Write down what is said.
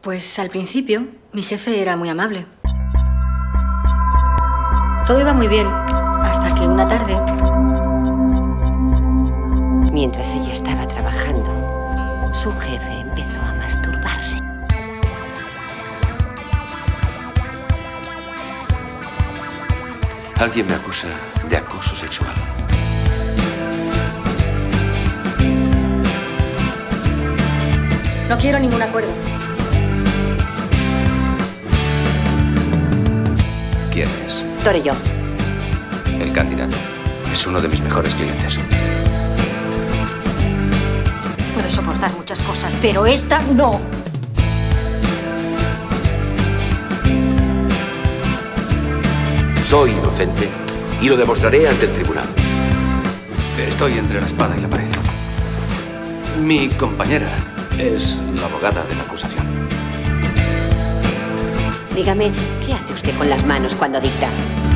Pues al principio, mi jefe era muy amable. Todo iba muy bien, hasta que una tarde... Mientras ella estaba trabajando, su jefe empezó a masturbarse. Alguien me acusa de acoso sexual. No quiero ningún acuerdo. ¿Quién es? Torelló. El candidato. Es uno de mis mejores clientes. Puedo soportar muchas cosas, pero esta no. Soy inocente y lo demostraré ante el tribunal. Estoy entre la espada y la pared. Mi compañera es la abogada de la acusación. Dígame, ¿qué hace usted con las manos cuando dicta?